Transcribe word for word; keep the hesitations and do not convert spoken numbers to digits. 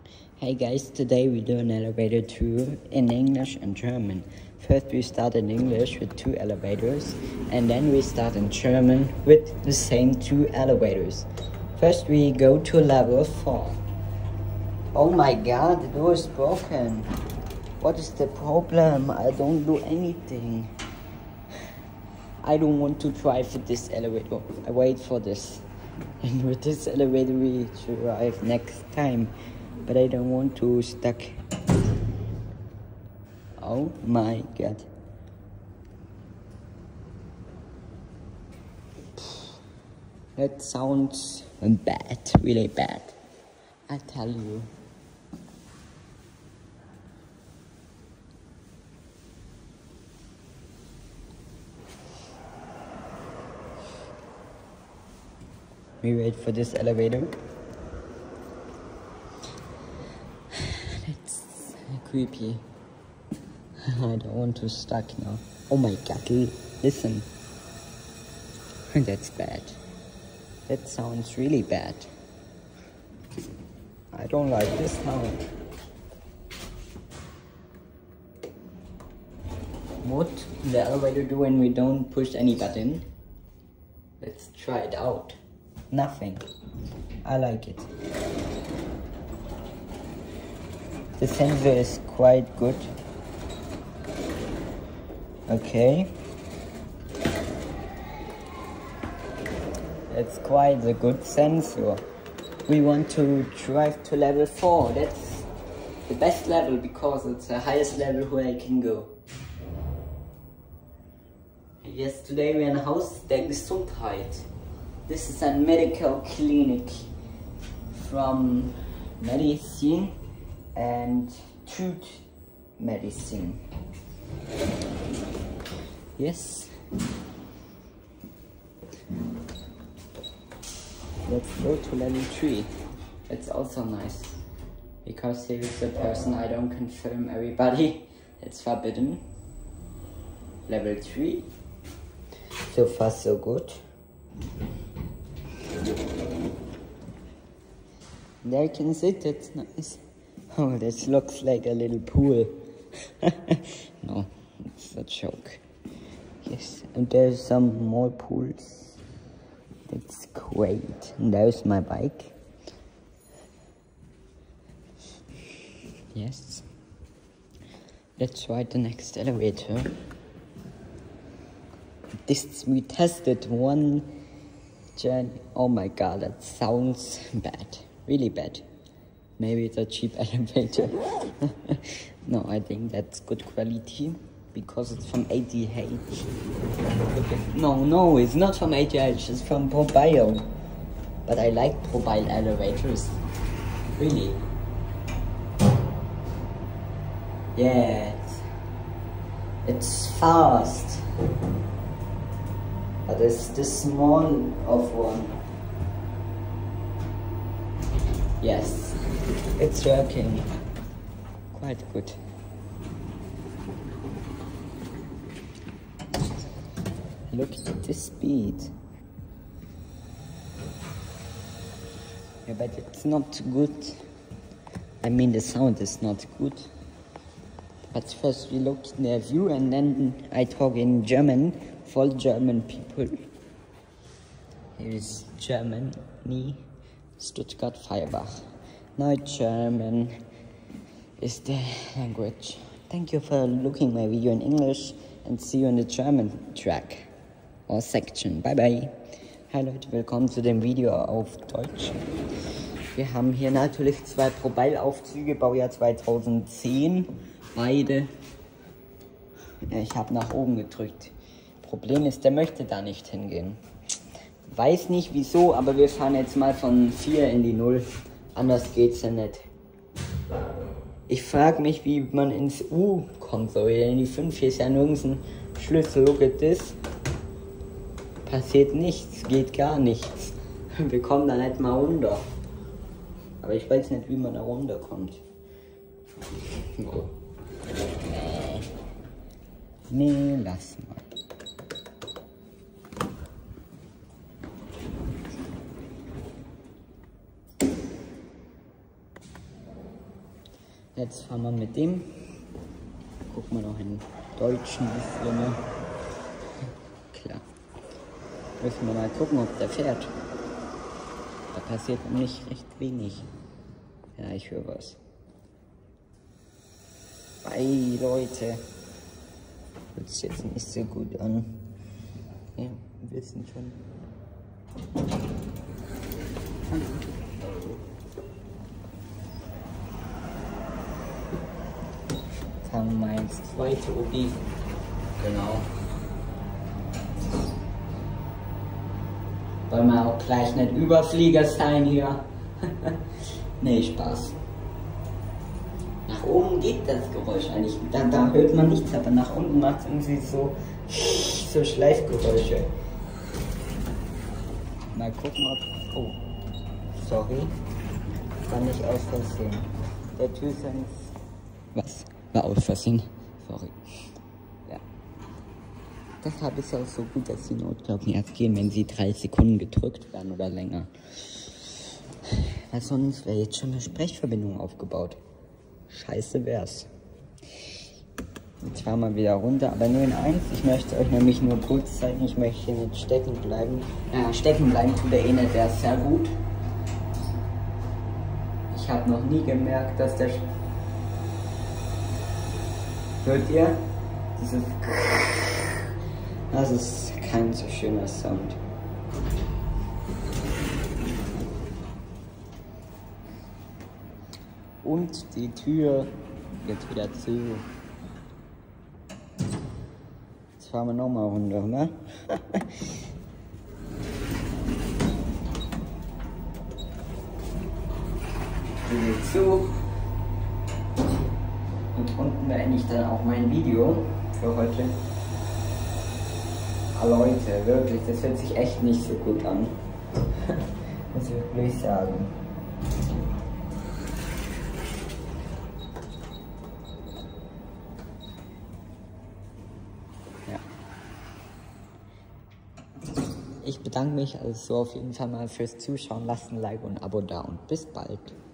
Hey guys, today we do an elevator tour in English and German. First we start in English with two elevators, and then we start in German with the same two elevators. First we go to level four. Oh my god, the door is broken. What is the problem? I don't do anything. I don't want to drive with this elevator. I wait for this. And with this elevator we drive next time. But I don't want to stuck. Oh my god. That sounds bad, really bad. I tell you. We wait for this elevator. That's creepy. I don't want to stuck now. Oh my god, listen. That's bad. That sounds really bad. I don't like this sound. What the elevator do when we don't push any button? Let's try it out. Nothing. I like it. The sensor is quite good. Okay. It's quite a good sensor. We want to drive to level four. That's the best level because it's the highest level where I can go. Yes, today we're in Haus der Gesundheit. This is a medical clinic from medicine and truth medicine. Yes. Let's go to level three. It's also nice. Because here is a person I don't confirm everybody. It's forbidden. Level three. So far so good. There I can sit, that's nice. Oh, this looks like a little pool. No, it's a joke. Yes, and there's some more pools. That's great. And there's my bike. Yes. Let's ride the next elevator. This we tested one journey. Oh my god, that sounds bad. Really bad. Maybe it's a cheap elevator. No, I think that's good quality because it's from A T H. No, no, it's not from A T H, it's from ProBio. But I like ProBio elevators. Really. Yeah, it's, it's fast. But it's the small of one. Yes, it's working. Quite good. Look at the speed. Yeah, but it's not good. I mean, the sound is not good. But first we look in the view and then I talk in German for German people. Here is Germany. Stuttgart Feuerbach. Now German is the language. Thank you for looking my video in English and see you on the German track or section. Bye bye. Hi Leute, willkommen zu dem Video auf Deutsch. Wir haben hier natürlich zwei ProBio-Aufzüge, Baujahr zweitausendzehn. Beide. Ich habe nach oben gedrückt. Problem ist, der möchte da nicht hingehen. Weiß nicht wieso, aber wir fahren jetzt mal von vier in die null. Anders geht's ja nicht. Ich frage mich, wie man ins U kommt soll. In die fünf hier ist ja nirgends ein Schlüssel. Look at this. Passiert nichts, geht gar nichts. Wir kommen da nicht mal runter. Aber ich weiß nicht, wie man da runterkommt. Oh. Nee. Nee, lass mal. Jetzt fahren wir mit dem. Gucken wir noch einen deutschen bisschen. Klar. Müssen wir mal gucken, ob der fährt. Da passiert nämlich recht wenig. Ja, ich höre was. Ei, Leute. Hört sich jetzt nicht so gut an. Ja, wir wissen schon. Hallo. Fangen wir mal ins zweite Obi. Genau. Wollen wir auch gleich nicht Überflieger sein hier? Nee, Spaß. Nach oben geht das Geräusch eigentlich. Da, da hört man nichts, aber nach unten macht es irgendwie so, so Schleifgeräusche. Mal gucken, ob... Oh, sorry. War nicht aus Versehen. Der Türchen ist... Was? War aus Versehen. Sorry. Ja. Deshalb ist es auch so gut, dass die Notglocken erst gehen, wenn sie drei Sekunden gedrückt werden oder länger. Weil sonst wäre jetzt schon eine Sprechverbindung aufgebaut. Scheiße wär's. Jetzt fahren wir wieder runter, aber nur in eins. Ich möchte euch nämlich nur kurz zeigen, ich möchte hier nicht stecken bleiben. Ja, stecken bleiben tut der eh nicht, der ist sehr gut. Ich habe noch nie gemerkt, dass der... Hört ihr? Dieses... Das ist kein so schöner Sound. Und die Tür geht wieder zu. Jetzt fahren wir nochmal runter, ne? Die geht zu. Und unten beende ich dann auch mein Video für heute. Ah Leute, wirklich, das hört sich echt nicht so gut an. Muss ich wirklich sagen. Ja. Ich bedanke mich also auf jeden Fall mal fürs Zuschauen. Lasst ein Like und ein Abo da und bis bald.